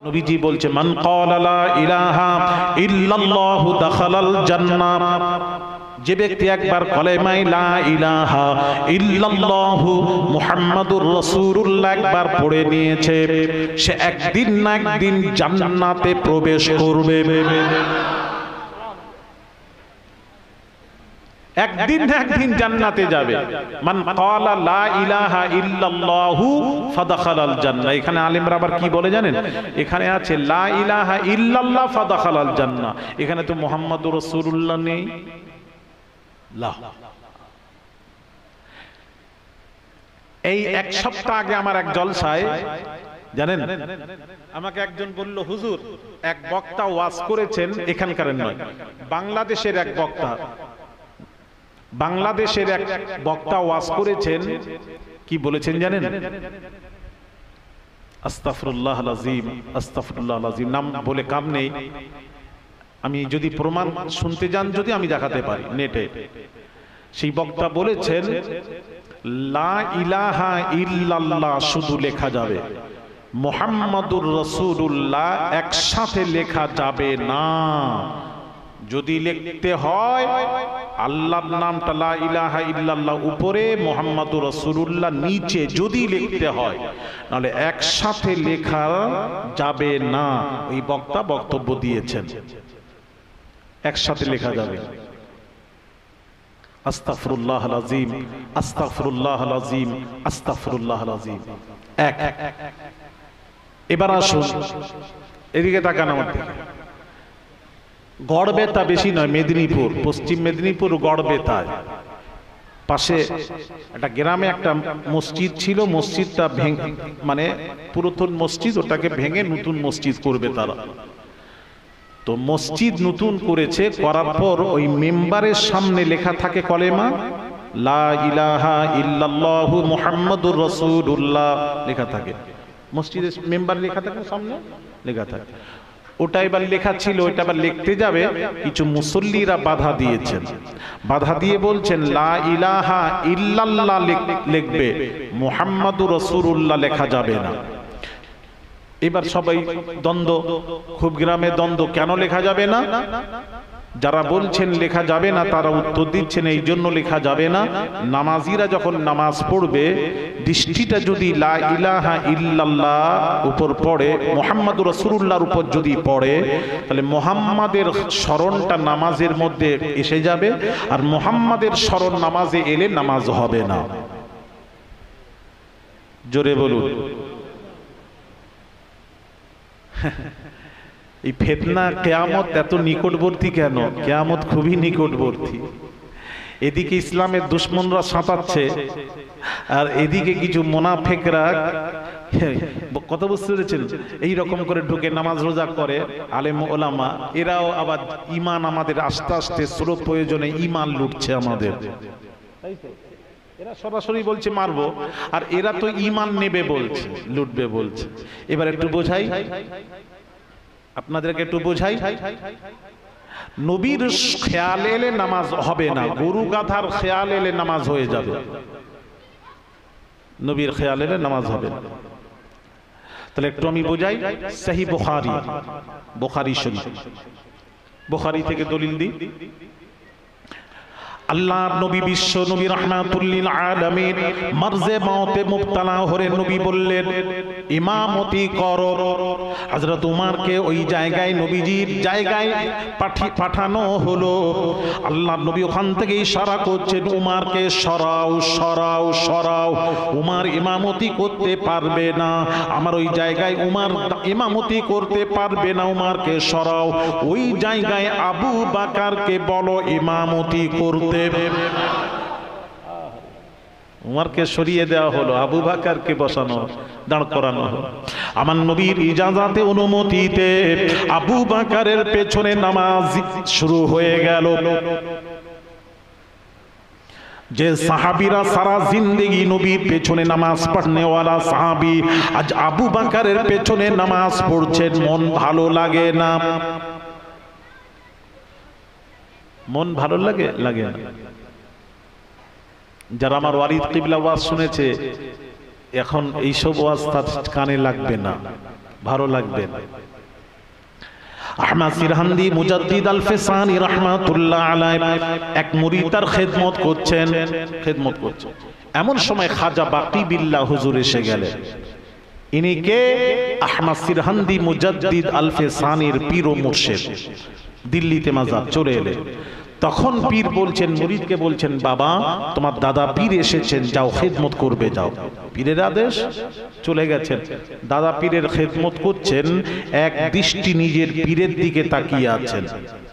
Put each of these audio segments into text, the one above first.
নবীজি বলছে মান ক্বালা লা ইলাহা ইল্লাল্লাহু দাখালাল জান্নাহ, যে ব্যক্তি একবার কালেমা লা ইলাহা ইল্লাল্লাহু মুহাম্মাদুর রাসূলুল্লাহ একবার পড়ে নিয়েছে, সে একদিন না একদিন জান্নাতে প্রবেশ করবে। একদিন না একদিন জান্নাতে যাবে। মান ক্বালা লা ইলাহা ইল্লাল্লাহু ফাদাখালাল জান্নাহ। এখানে আলেমরা আবার কি বলে জানেন? এখানে আছে লা ইলাহা ইল্লাল্লাহ ফাদাখালাল জান্নাহ, এখানে তো মুহাম্মাদুর রাসূলুল্লাহ নেই। এই এক সপ্তাহ আগে আমার এক জলসায় জানেন আমাকে একজন বলল, হুজুর এক বক্তা ওয়াজ করেছেন, এখানকার নয়, বাংলাদেশের এক বক্তা, বাংলাদেশের এক বক্তা ওয়াজ করেছেন, কি বলেছেন জানেন? আস্তাগফিরুল্লাহল আযীম, আস্তাগফিরুল্লাহল আযীম, নাম বলে কাম নেই, আমি যদি প্রমাণ শুনতে যান যদি আমি দেখাতে পারি নেটে। সেই বক্তা বলেছেন লা ইলাহা ইল্লাল্লাহ শুধু লেখা যাবে, মুহাম্মাদুর রাসূলুল্লাহ একসাথে লেখা যাবে না। যদি লিখতে হয় আল্লাহর নামটা লা ইলাহা ইল্লাল্লাহ উপরে, মুহাম্মাদুর রাসূলুল্লাহ নিচে যদি লিখতে হয়, নাহলে একসাথে লেখা যাবে না। এই বক্তা বক্তব্য দিয়েছেন একসাথে লেখা যাবে। আস্তাগফিরুল্লাহল আযীম, আস্তাগফিরুল্লাহল আযীম, আস্তাগফিরুল্লাহল আযীম। এক। এবার আসুন এদিকে তাকান আমার দিকে। গড়বেতা বেশি নয়, মেদিনীপুর, পশ্চিম মেদিনীপুর গড়বেতায় পাশে একটা গ্রামে একটা মসজিদ ছিল, মসজিদটা ভেঙে, মানে পুরাতন মসজিদ, ওটাকে ভেঙে নতুন মসজিদ করবে তারা। তো মসজিদ নতুন করেছে, করার পর ওই মেম্বারের সামনে লেখা থাকে কলেমা লা ইলাহা ইল্লাল্লাহু মুহাম্মাদুর রাসূলুল্লাহ লেখা থাকে, মসজিদের মেম্বার লেখা থাকে, সামনে লেখা থাকে। ওটা এবার লেখা ছিল, ওইটা আবার লিখতে যাবে, কিছু মুসল্লিরা বাধা দিয়েছেন, বাধা দিয়ে বলছেন লা ইলাহা ইল্লাল্লাহ লিখবে, মুহাম্মাদুর রাসূলুল্লাহ লেখা যাবে না। এবার সবাই দ্বন্দ্ব, খুব গ্রামে দ্বন্দ্ব, কেন লেখা যাবে না? যারা বলছেন লেখা যাবে না তারা উত্তর দিচ্ছেন এই জন্য লেখা যাবে না, নামাজিরা যখন নামাজ পড়বে দৃষ্টিটা যদি লা ইলাহা ইল্লাল্লাহ উপর পড়ে, মুহাম্মাদুর রাসূলুল্লাহর উপর যদি পড়ে, তাহলে মুহাম্মাদের স্মরণটা নামাজের মধ্যে এসে যাবে, আর মুহাম্মাদের স্মরণ নামাজে এলে নামাজ হবে না। জোরে বলুন। এই ফিতনা কিয়ামত এত নিকটবর্তী কেন? কিয়ামত খুবই নিকটবর্তী। এদিকে ইসলামের দুশমনরা সাঁতাচ্ছে, আর এদিকে কিছু মুনাফিকরা, কথা বুঝতে পেরেছেন, এই রকম করে ঢুকে নামাজ রোজা করে, আলেম ওলামা, এরাও আবার ঈমান, আমাদের আস্তে আস্তে স্রোত প্রয়োজনে ঈমান লুটছে আমাদের। এরা সরাসরি বলছে মারবো, আর এরা তো ঈমান নেবে বলছে, লুটবে বলছে। এবার একটু বোঝাই আপনাদেরকে, একটু বোঝাই, নবীর খেয়াল এলে নামাজ হবে না, গরু গাধার খেয়াল এলে নামাজ হয়ে যাবে, নবীর খেয়াল এলে নামাজ হবে না। তাহলে একটু আমি বোঝাই। সহিহ বুখারী, বুখারী শরীফ, বুখারী থেকে দলিল দিই। আল্লাহর নবী, বিশ্ব নবী রাহমাতুল লিল আলামিন, মারজে মওতে মুবতালা হয়ে নবী বললেন ইমামতি করো। হযরত উমরকে ওই জায়গায়, নবীজির জায়গায় পাঠানো হলো। আল্লাহর নবী ওখান থেকে ইশারা করছেন উমরকে, সরাও সরাও সরাও, উমর ইমামতি করতে পারবে না, আমার ওই জায়গায় উমর ইমামতি করতে পারবে না, উমরকে সরাও। ওই জায়গায় আবু বকরকে বলো ইমামতি করতে। উমরকে সরিয়ে দেওয়া হলো, আবু বকরকে বসানো, দাঁড় করানো হলো। আমার নবীর ইজাজাতে, অনুমতিতে আবু বকরের পেছনে নামাজ শুরু হয়ে গেল। যে সাহাবীরা সারা জিন্দেগি নবীর পেছনে নামাজ পড়নেওয়ালা সাহাবী, আজ আবু বকরের পেছনে নামাজ পড়ছেন, মন ভালো লাগে না? মন ভালো লাগে? লাগে না। যারা আমার ওয়ারিদ কিবলা ওয়াজ শুনেছে, এখন এইসব ওয়াজ তার কানে লাগবে না, ভালো লাগবে। আহমদ সিরহান্দি মুজাদ্দিদ আল ফেসানি রাহমাতুল্লাহ আলাইহি এক মুরিদ তার খেদমত করছেন। এমন সময় খাজা বাকি বিল্লাহ হুজুর এসে গেলেন। ইনি কে? আহমদ সিরহান্দি মুজাদ্দিদ আল ফেসানির পীর ও মুর্শিদ, দিল্লিতে মাজার চলে এলেন। তখন পীর বলছেন, মুরিদকে বলছেন, বাবা তোমার দাদা পীর এসেছেন, যাও খেদমত করবে যাও। পীরের আদেশ, চলে গেছেন। দাদা পীরের খেদমত করছেন, এক দৃষ্টি নিজের পীরের দিকে তাকিয়ে আছেন।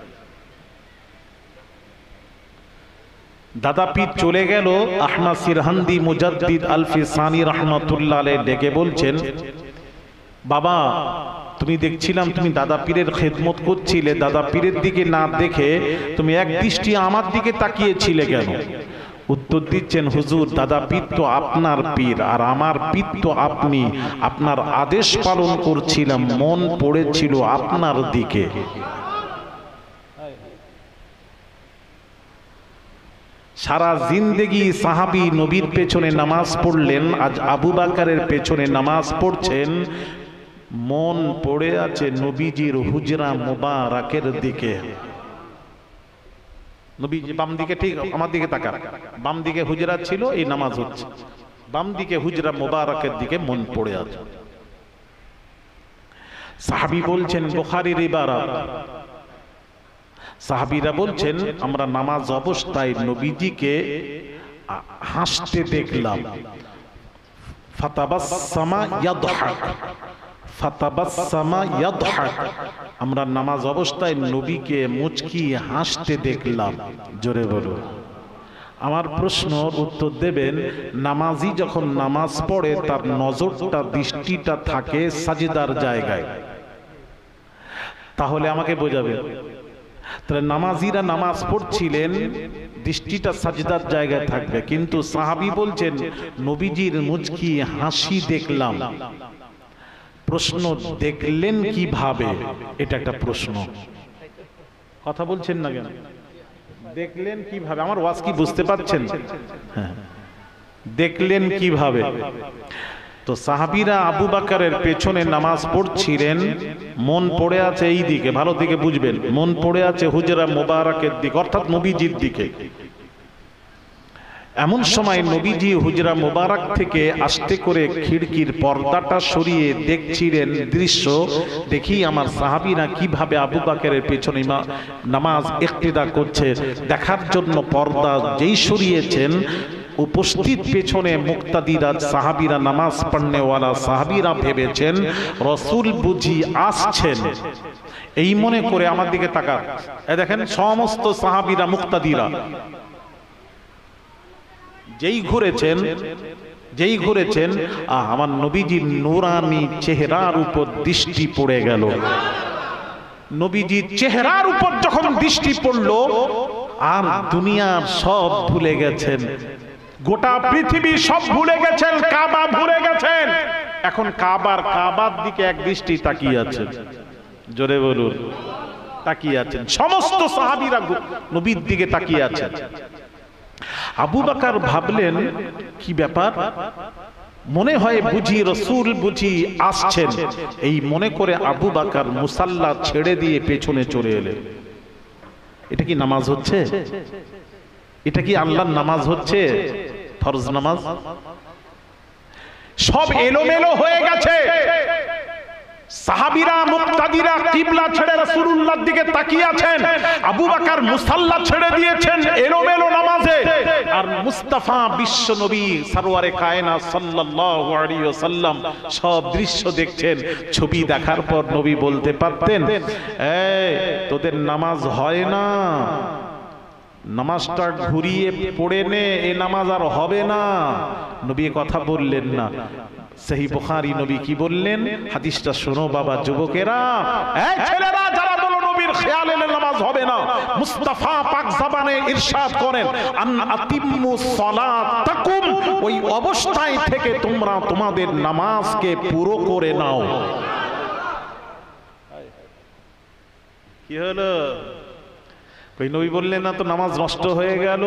দাদা পীর চলে গেল। আহমদ সিরহান্দি মুজাদ্দিদ আল ফিসানি রাহমাতুল্লাহ আলাইহি ডেকে বলছেন, বাবা তুমি দেখছিলাম তুমি দাদা পীরের খেদমত করছিলে, দাদা পীরের দিকে না দেখে তুমি এক দৃষ্টি আমার দিকে তাকিয়েছিলে কেন? উত্তর দিচ্ছেন, হুজুর দাদা পীর তো আপনার পীর আর আমার পীর তো আপনি, আপনার আদেশ পালন করছিলাম, মন পড়েছিল আপনার দিকে। সারা জিন্দেগি সাহাবী নবীর পেছনে নামাজ পড়লেন, আজ আবু বকরের পেছনে নামাজ পড়ছেন, মন পড়ে আছে নবীজির হুজরা মুবারকের দিকে। নবীজি বাম দিকে, ঠিক আমার দিকে তাকান, বাম দিকে হুজরা ছিল, এই নামাজ হচ্ছে, বাম দিকে হুজরা মুবারকের দিকে মন পড়ে আছে। সাহাবী বলছেন, বুখারীর ইবারত, সাহাবীরা বলছেন আমরা নামাজ অবস্থায় নবীজিকে হাসতে দেখলাম। ফাতাবাসসামা ইয়াদহাক, ফাতাবাসসামা ইয়াদহাক, আমরা নামাজ অবস্থায় নবীকে মুচকি হাসতে দেখলাম। জোরে বলো। আমার প্রশ্নের উত্তর দেবেন, নামাজি যখন নামাজ পড়ে তার নজরটা, দৃষ্টিটা থাকে সাজদার জায়গায়। তাহলে আমাকে বোঝাবেন, তাহলে নামাজিরা নামাজ পড়ছিলেন, দৃষ্টিটা সাজদার জায়গায় থাকবে, কিন্তু সাহাবী বলছেন নবীজির মুচকি হাসি দেখলাম। প্রশ্ন, দেখলেন কিভাবে? এটা একটা প্রশ্ন। কথা বলছেন না কেন? দেখলেন কিভাবে? আমার ওয়াজ কি বুঝতে পারছেন? হ্যাঁ, দেখলেন কিভাবে? তো সাহাবীরা আবু বকরের পেছনে নামাজ পড়ছিলেন, মন পড়ে আছে এই দিকে, ভালো দিকে বুঝবেন, মন পড়ে আছে হুজরা মুবারকের দিকে, অর্থাৎ নবীজির দিকে। এমন সময় নবীজি হুজরা মুবারক থেকে আস্তে করে খিড়কির পর্দাটা সরিয়ে দেখছিলেন দৃশ্য। দেখি আমার সাহাবীরা কিভাবে আবু বকরের পেছনে নামাজ ইক্তেদা করছে, দেখার জন্য পর্দা যেই সরিয়েছেন, উপস্থিত পেছনে মুক্তাদিরা সাহাবীরা, নামাজ পড়নেওয়ালা সাহাবীরা ভেবেছেন রাসূল বুঝি আসছেন, এই মনে করে আমার দিকে তাকান। এই দেখেন সমস্ত সাহাবীরা, মুক্তাদিরা যেই ঘুরেছেন, আমার নবীজির নূরানি চেহারার উপর দৃষ্টি পড়ে গেল। নবীজির চেহারার উপর যখন দৃষ্টি পড়লো, আর দুনিয়ার সব ভুলে গেছেন, গোটা পৃথিবী সব ভুলে গেছেন, কাবা ভুলে গেছেন, এখন কাবার দিকে এক দৃষ্টি তাকিয়ে আছেন। জোরে বলুন, তাকিয়ে আছেন। সমস্ত সাহাবীরা নবীর দিকে তাকিয়ে আছেন। আবু বকর ভাবলেন কি ব্যাপার, মনে হয় বুঝি রাসূল বুঝি আসছেন, এই মনে করে আবু বকর মুসাল্লা ছেড়ে দিয়ে পেছনে চলে এলেন। এটা কি নামাজ হচ্ছে? এটা কি আল্লাহর নামাজ হচ্ছে? ফরজ নামাজ? সব এলোমেলো হয়ে গেছে। সাহাবীরা, মুক্তাদিরা কিবলা ছেড়ে রাসূলুল্লাহর দিকে তাকিয়ে আছেন, আবু বকর মুসাল্লা ছেড়ে দিয়েছেন এলোমেলো নামাজে, আর মুস্তাফা বিশ্ব নবী সরওয়ারে কায়নাত সাল্লাল্লাহু আলাইহি ওয়াসাল্লাম সব দৃশ্য দেখছেন। ছবি দেখার পর নবী বলতে পারতেন, এই তোদের নামাজ হয় না, নামাজটা ঘুরিয়ে পড়ে নে, এই নামাজ আর হবে না। নবী কথা বললেন না। সহি বুখারী, নবী কি বললেন? হাদিসটা শোনো বাবা, যুবকেরা, এই ছেলেরা যারা বলো নবীর খেয়ালে নামাজ হবে না, মুস্তাফা পাক জবানে ইরশাদ করেন, আন আতিম্মুস সালাতাকুম, ওই অবস্থায় থেকে তোমরা তোমাদের নামাজকে পুরো করে নাও। কি হলো? ওই নবী বললেন না তো নামাজ নষ্ট হয়ে গেল।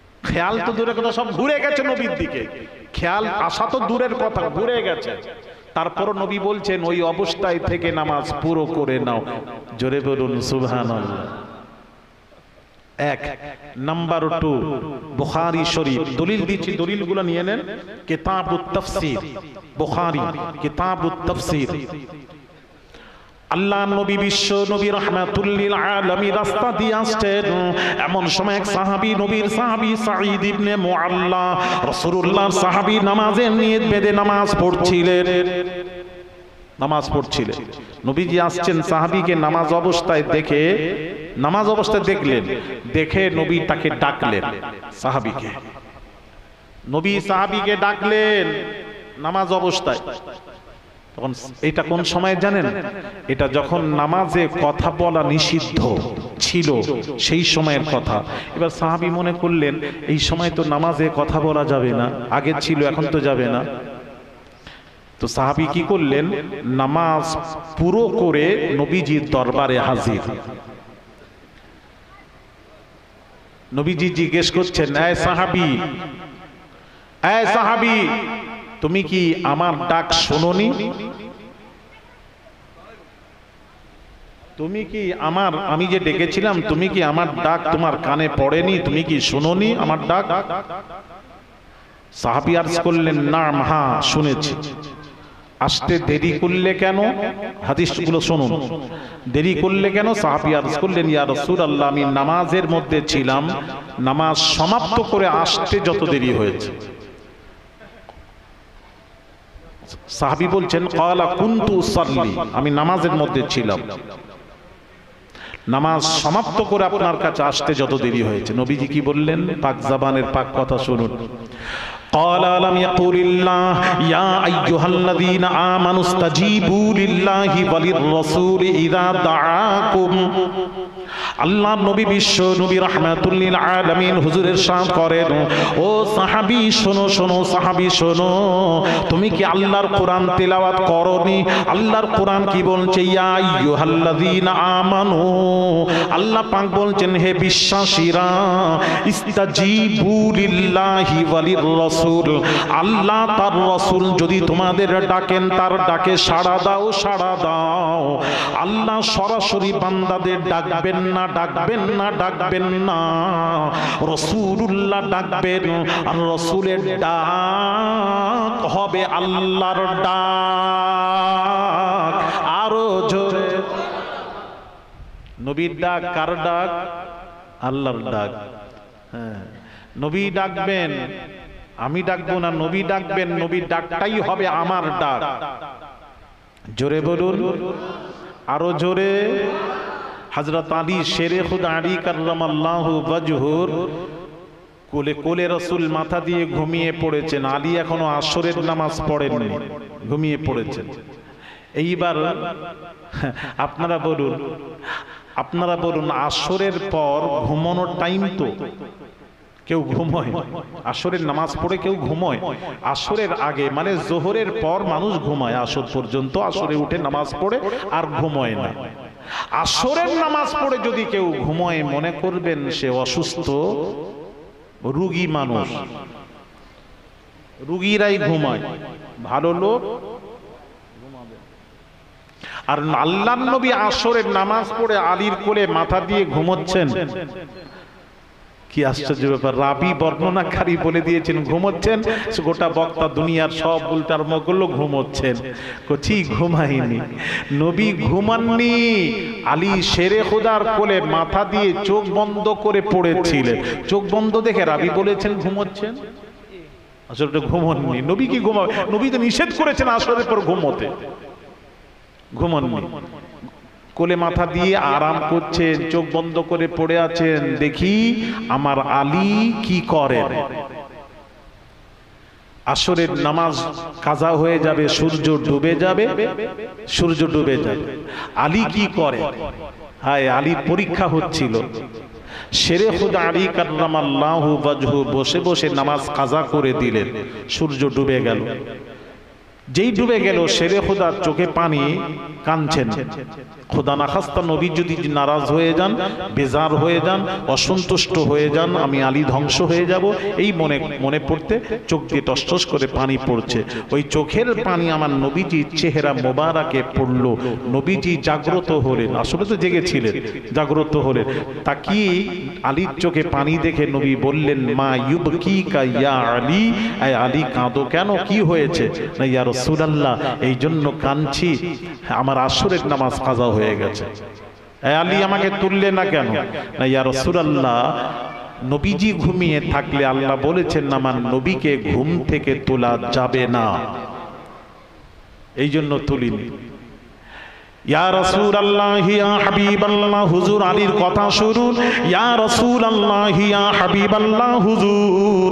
খেয়াল তো দূরের কথা, সব ঘুরে গেছে নবীর দিকে, খেয়াল আসা তো দূরের কথা, ঘুরে গেছে। তারপর নবী বলছেন ওই অবস্থায় থেকে নামাজ পুরো করে নাও। জোরে বলুন সুবহানাল্লাহ। এক নাম্বার 2 বুখারী শরীফ দলিল দিচ্ছি, দলিলগুলো নিয়ে নেন। কিতাবুত তাফসীর, বুখারী কিতাবুত তাফসীর। আল্লাহ নবী বিশ্ব নবী রাহমাতুল লিল আলামিন রাস্তা দিয়ে আসছেন, এমন সময় এক সাহাবী, নবীর সাহাবী সাঈদ ইবনে মুআল্লা রাসূলুল্লাহর সাহাবী নামাজের নিয়ত বেঁধে নামাজ পড়ছিলেন। নবীজি আসছেন, সাহাবীকে নামাজ অবস্থায় দেখলেন, দেখে নবী তাকে ডাকলেন। নবী সাহাবীকে ডাকলেন নামাজ অবস্থায়। তখন এটা কোন সময় জানেন? এটা যখন নামাজে কথা বলা নিষিদ্ধ ছিল সেই সময়ের কথা। এবার সাহাবী মনে করলেন এই সময় তো নামাজে কথা বলা যাবে না, আগে ছিল এখন তো যাবে না। তো সাহাবী কি করলেন? নামাজ পুরো করে নবীজির দরবারে হাজির। নবীজি জিজ্ঞেস করছেন, এই সাহাবী তুমি কি আমার ডাক শোনোনি? আমি যে ডেকেছিলাম, তুমি কি আমার ডাক তোমার কানে পড়েনি? তুমি কি শোনোনি আমার ডাক? সাহাবী আরজ করলেন, না হ্যাঁ শুনেছি। আসতে দেরি করলে কেন? হাদিসগুলো শুনুন। দেরি করলে কেন? সাহাবী আরজ করলেন, ইয়া রাসূলুল্লাহ আমি নামাজের মধ্যে ছিলাম, নামাজ সমাপ্ত করে আসতে যত দেরি হয়েছে। সাহাবী বলছেন, ক্বালা কুনতু উসাল্লি, আমি নামাজের মধ্যে ছিলাম, নামাজ সমাপ্ত করে আপনার কাছে আসতে যত দেরি হয়েছে। নবীজি কি বললেন? পাক জবানের পাক কথা শুনুন। قال ألم يقل الله يا أيها الذين آمنوا استجيبوا لله وللرسول إذا دعاكم। আল্লাহ নবী বিশ্ব নবী রাহমাতুল লিল আলামিন হুজুর ইরশাদ করেন, ও সাহাবী শোনো, সাহাবী শোনো, তুমি কি আল্লাহর কোরআন তেলাওয়াত করনি? আল্লাহর কোরআন কি বলছে? ইয়া আইয়ুহাল্লাযীনা আমানু, আল্লাহ পাক বলছেন হে বিশ্বাসীরা, ইস্তাজিবু লিল্লাহি ওয়ালির রাসূল, আল্লাহ তার রাসূল যদি তোমাদের ডাকেন তার ডাকে সাড়া দাও। আল্লাহ সরাসরি বান্দাদের ডাকবেন না, রাসূলুল্লাহ ডাকবেন, আর রাসূলের ডাক হবে আল্লাহর ডাক। আরো জোরে। নবীর ডাক কার ডাক? আল্লাহর ডাক। হ্যাঁ, নবী ডাকবেন, আমি ডাকবো না, নবী ডাকবেন, নবীর ডাকটাই হবে আমার ডাক। জোরে বলুন, আরো জোরে। হযরত আলী শেরে খুদা আলী কাররামাল্লাহু ওয়াজহুর কোলে রাসূল মাথা দিয়ে ঘুমিয়ে পড়েছেন। আলী এখনো আসরের নামাজ পড়েননি, ঘুমিয়ে পড়েছেন। এইবার আপনারা বলুন আসরের পর ঘুমানোর টাইম তো কেউ ঘুমোয়, আসরের নামাজ পড়ে কেউ ঘুমোয়। আসরের আগে মানে জোহরের পর মানুষ ঘুমায়, আসর পর্যন্ত আসরে উঠে নামাজ পড়ে আর ঘুমোয় না। আসরের নামাজ পড়ে যদি কেউ ঘুমোয় মনে করবেন সে অসুস্থ, রোগী মানুষ, রোগীরাই ঘুমায়, ভালো লোক ঘুমাবে। আর আল্লাহর নবী আসরের নামাজ পড়ে আলীর কোলে মাথা দিয়ে ঘুমোচ্ছেন। কি আশ্চর্য ব্যাপার! রাবি বর্ণনাকারী বলে দিয়েছেন ঘুমোচ্ছেন, গোটা বক্তা দুনিয়ার সব উল্টার মগলো ঘুমোচ্ছেন। ঠিক ঘুমাইনি, নবী ঘুমাননি, আলী শেরে খুদার কোলে মাথা দিয়ে চোখ বন্ধ করে পড়েছিলেন। চোখ বন্ধ দেখে রাবি বলেছেন ঘুমোচ্ছেন, আসলে ঘুমোননি। নবী কি ঘুমাবে? নবী তো নিষেধ করেছেন আসরের পর ঘুমোতে, ঘুমোননি। কোলে মাথা দিয়ে আরাম করছেন, চোখ বন্ধ করে পড়ে আছেন। দেখি আমার আলী কি করেন। আসরের নামাজ কাজা হয়ে যাবে, সূর্য ডুবে যাবে, আলী কি করে? হায়, আলীর পরীক্ষা হচ্ছিল। শেরে খুদা আলী কাররামাল্লাহু ওয়াজহু বসে বসে নামাজ কাজা করে দিলেন, সূর্য ডুবে গেল। যেই ডুবে গেল শেরে খোদার চোখে পানি, কাঁদছেন। খোদা না খাস্তা নবী যদি নারাজ হয়ে যান, বেজার হয়ে যান, অসন্তুষ্ট হয়ে যান, আমি আলী ধ্বংস হয়ে যাব, এই মনে পড়তে চোখ দিয়ে টসটস করে পানি পড়ছে। ওই চোখের পানি আমার নবীজির চেহারা মোবারকে পড়লো। নবীজি জাগ্রত হলেন, আসলে তো জেগেছিলেন, জাগ্রত হলেন। তাকি আলীর চোখে পানি দেখে নবী বললেন, মা ইউবকিকা ইয়া আলী, আলী কাঁদো কেন, কি হয়েছে? না ইয়া রাসূলুল্লাহ, এই জন্য কাঁদছি, আমার আসরের নামাজ কাজা হয়ে গেছে। আলী আমাকে তুললে না কেন? না ইয়া রাসূলুল্লাহ, নবীজি ঘুমিয়ে থাকলে আল্লাহ বলেছেন আমার নবীকে ঘুম থেকে তোলা যাবে না, এই জন্য তুলিনি। ইয়া রাসূলুল্লাহ ইয়া হাবিবাল্লাহ, হুজুর আলীর কথা শুনুন। ইয়া রাসূলুল্লাহ ইয়া হাবিবাল্লাহ, হুজুর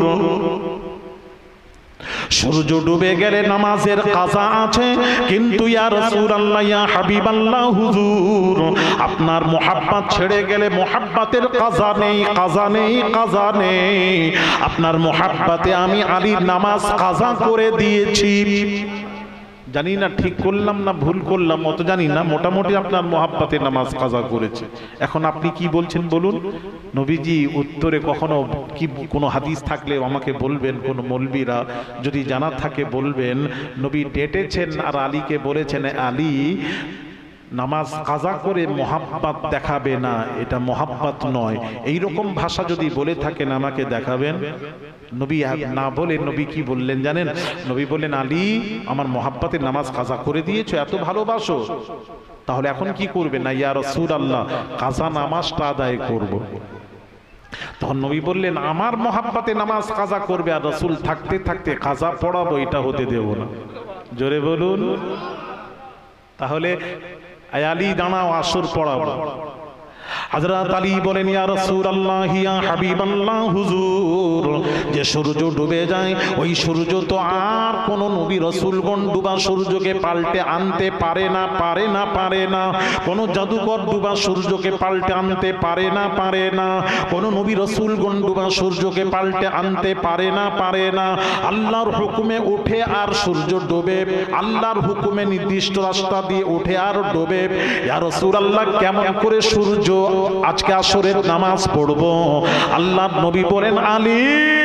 সূর্য ডুবে গেলে নামাজের কাজা আছে, কিন্তু ইয়া রাসূলুল্লাহ ইয়া হাবিবাল্লাহ, হুজুর আপনার মুহাব্বত ছেড়ে গেলে মুহাব্বতের কাজা নেই, কাজা নেই, কাজা নেই। আপনার মুহাব্বতে আমি আলীর নামাজ কাজা করে দিয়েছি। জানি না ঠিক করলাম না ভুল করলাম, অত জানি না, মোটামুটি আপনার মোহাব্বতে নামাজ কাজা করেছে। এখন আপনি কি বলছেন বলুন? নবীজি উত্তরে কখনো কি কোনো হাদিস থাকলে আমাকে বলবেন, কোনো মৌলবীরা যদি জানা থাকে বলবেন। নবী ডেটেছেন আর আলীকে বলেছেন, আলী নামাজ কাজা করে মোহাব্বত দেখাবে না, এটা মোহাব্বত নয়। এই রকম ভাষা যদি বলে থাকেন আমাকে দেখাবেন। নবী না বলে নবী কি বললেন জানেন? নবী বললেন, আলী আমার মোহাব্বতের নামাজ কাজা করে দিয়েছো, এত ভালোবাসো, তাহলে এখন কি করবে? না ইয়া রাসূলুল্লাহ, কাজা নামাজটা আদায় করব। তখন নবী বললেন, আমার মোহাব্বতে নামাজ কাজা করবে আর রাসূল থাকতে থাকতে কাজা পড়াবো, এটা হতে দেব না। জোরে বলুন। তাহলে আলী দাঁড়াও, আসর পড়াবো। হযরত আলী বলেন, ইয়া রাসূলুল্লাহ ইয়া হাবিবাল্লাহ, হুজুর যে সূর্য ডুবে যায় ওই সূর্য তো আর কোন নবী রাসূলগণ ডুবা সূর্যকে পাল্টে আনতে পারে না, পারে না, পারে না। কোন জাদুকর ডুবা সূর্যকে পাল্টে আনতে পারে না, পারে না। কোন নবী রাসূলগণ ডুবা সূর্যকে পাল্টে আনতে পারে না, পারে না। আল্লাহর হুকুমে ওঠে আর সূর্য ডোবে, আল্লাহর হুকুমে নির্দিষ্ট রাস্তা দিয়ে ওঠে আর ডোবে। ইয়া রাসূলুল্লাহ, কেমন করে সূর্য আজকে আসরের নামাজ পড়বো? আল্লাহর নবী বলেন, আলী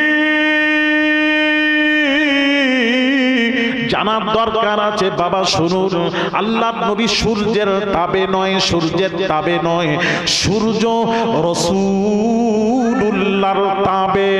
জানার দরকার আছে বাবা, শুনুন। আল্লাহর নবী সূর্যের তাবে নয়, সূর্যের তাবে নয়, সূর্য রাসূলুল্লাহর তাবে।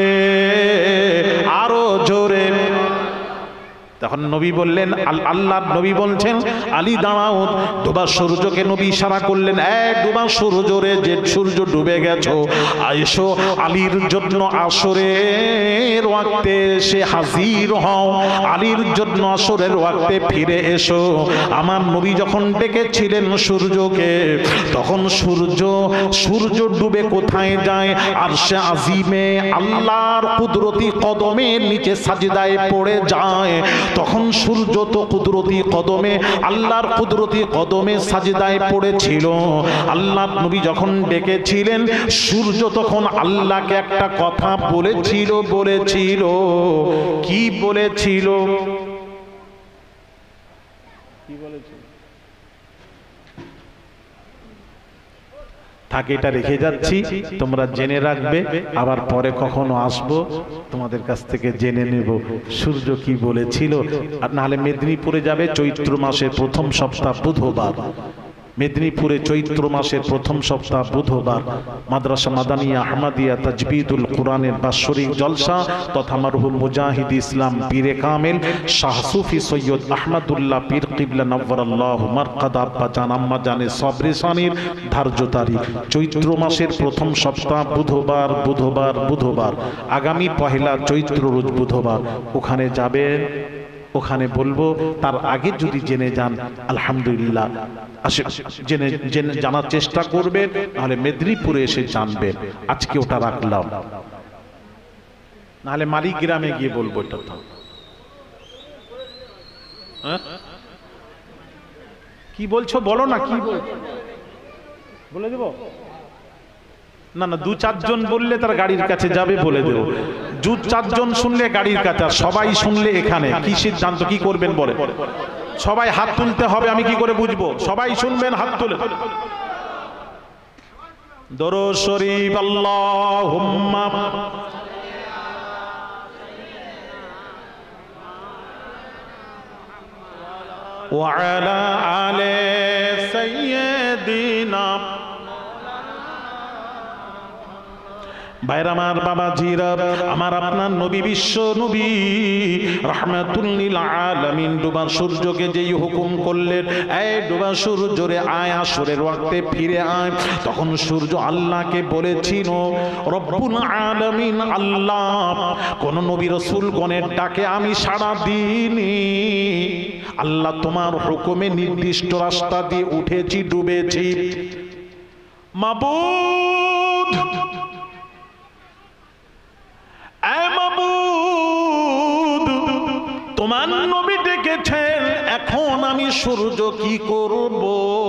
আরো জোরে। তখন নবী বললেন, আল্লাহর নবী বলছেন, আলী দাঁড়াও। ডুবা সূর্যকে নবী ইশারা করলেন, এক ডুবা সূর্য রে, যে সূর্য ডুবে গেছো, আইসো আলীর জন্য আসরের ওয়াক্তে এসে হাজির হও, আলীর জন্য আসরের ওয়াক্তে ফিরে এসো। আমার নবী যখন ডেকেছিলেন সূর্যকে, তখন সূর্য ডুবে কোথায় যায়? আরশে আজিমে আল্লাহর কুদরতি কদমের নিচে সাজদায় পড়ে যায়। তখন সূর্য তো কুদরতি কদমে, আল্লাহর কুদরতি কদমে সাজদায় পড়েছিল। আল্লাহর নবী যখন ডেকেছিলেন, সূর্য তখন আল্লাহকে একটা কথা বলেছিল। কি বলেছিল? থাকে এটা রেখে যাচ্ছি, তোমরা জেনে রাখবে, আবার পরে কখনো আসবো তোমাদের কাছ থেকে জেনে নেব সূর্য কি বলেছিল। আর নাহলে মেদিনীপুরে যাবে চৈত্র মাসের প্রথম সপ্তাহ বুধবার। মেদিনীপুরে চৈত্র মাসের প্রথম সপ্তাহ বুধবার মাদ্রাসা মাদানিয়া আহমদিয়া তাজবিদুল কোরআনের বাৎসরিক জলসা তথা মরহুম মুজাহিদ ইসলাম পীরে কামেল শাহ সুফি সৈয়দ আহমদুল্লাহ পীর কিবলা নওয়ারাল্লাহু মারকাদা আব্বা জান আম্মা জানে সবরে সানির ধার্য তারিখ চৈত্র মাসের প্রথম সপ্তাহ বুধবার আগামী পহেলা চৈত্র রোজ বুধবার। ওখানে যাবেন, ওখানে বলবো, তার আগে যদি জেনে যান আলহামদুলিল্লাহ, জেনে জানার চেষ্টা করবেন, নাহলে মেদিনীপুরে এসে জানবেন। আজকে ওটা রাখলাম, নাহলে মালিক গ্রামে গিয়ে বলবো। এটা তো কি বলছো বলো না, কি বলে দেবো? না দু চারজন বললে তার গাড়ির কাছে যাবে, বলে দেবো। চারজন শুনলে গাড়ির কাছে, আর সবাই শুনলে এখানে, কি সিদ্ধান্ত কি করবেন বলে? সবাই হাত তুলতে হবে, আমি কি করে বুঝবো? সবাই শুনবেন, হাত তুলে। দরুদ শরীফ আল্লাহুম্মা ওয়া আলা আলি সাইয়্যিদিনা। ভাইরা আমার, বাবাজিরা আমার, আপনার নবী, বিশ্ব নবী রাহমাতুল লিল আলামিন ডুবা সূর্যকে যেই হুকুম করলেন, এই ডুবা সূর্য রে আয়, আসরের ওয়াক্তে ফিরে আয়। তখন সূর্য আল্লাহকে বলেছিল, রব্বুল আলামিন আল্লাহ, কোন নবী রাসূল গণের ডাকে আমি সাড়া দিইনি আল্লাহ, তোমার হুকুমে নির্দিষ্ট রাস্তা দিয়ে উঠেছি, ডুবেছি। মাবুদ, তোমার নবী ডেকেছেন, এখন আমি সূর্য কি করব?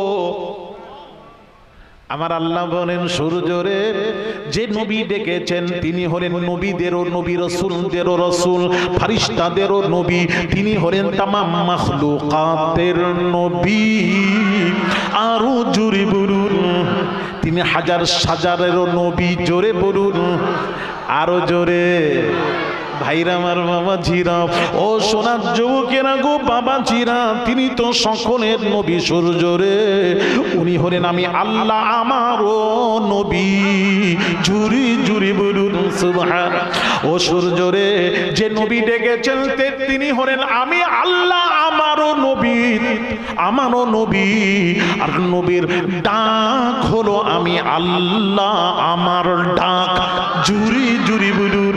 আমার আল্লাহ বলেন, সূর্য রে, যে নবী ডেকেছেন তিনি হলেন নবীদেরও নবী, রাসূলদেরও রাসূল, ফেরেশতাদেরও নবী, তিনি হলেন তামাম মাখলুকাতের নবী। আরো জোরে বলুন, তিনি হাজার হাজারেরও নবী। জোরে বলুন, আরো জোরে। ভাইরা আমার, বাবাজিরা, ও সোনার যুবকেরা গো, বাবাজিরা, তিনি তো সকলের নবী। সূর্য রে, উনি হলেন আমি আল্লাহ আমারও নবী। জুরি জুরি বলুন সুবহান। ও সূর্য রে, যে নবী ডেকেছেন তিনি হলেন আমি আল্লাহ আমারও নবী, আমারও নবী। আর নবীর ডাক হলো আমি আল্লাহ আমার ডাক। জুরি জুরি বলুন।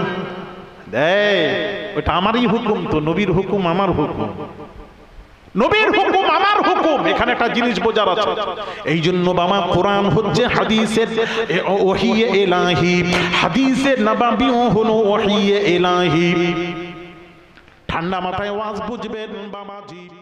ওটা আমারই হুকুম, তো নবীর হুকুম আমার হুকুম, নবীর হুকুম আমার হুকুম। এখানে একটা জিনিস বোঝার আছে। এই জন্য বাবা, কোরআন হচ্ছে হাদিসের ওহী ইলাহি, হাদিসে নববী হলো ওহী ইলাহি। ঠান্ডা মাথায় ওয়াজ বুঝবেন বাবাজি।